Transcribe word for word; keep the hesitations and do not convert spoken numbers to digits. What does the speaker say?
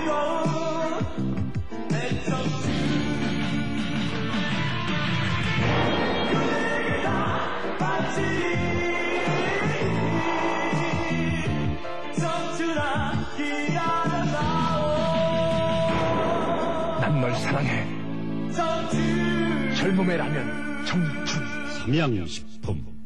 즐거운 내 청춘 그대에게 다 바치리 청춘아 기다려다오 난 널 사랑해. 청춘 젊음의 라면 청춘 삼양식품